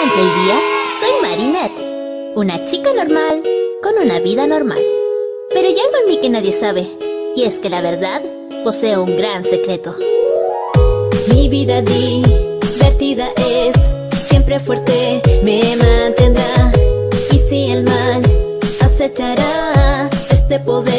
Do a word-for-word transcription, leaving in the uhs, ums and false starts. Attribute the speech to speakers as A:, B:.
A: durante el día, soy Marinette, una chica normal con una vida normal. Pero hay algo en mí que nadie sabe, y es que la verdad posee un gran secreto. Mi vida divertida es, siempre fuerte me mantendrá, y si el mal acechará, este poder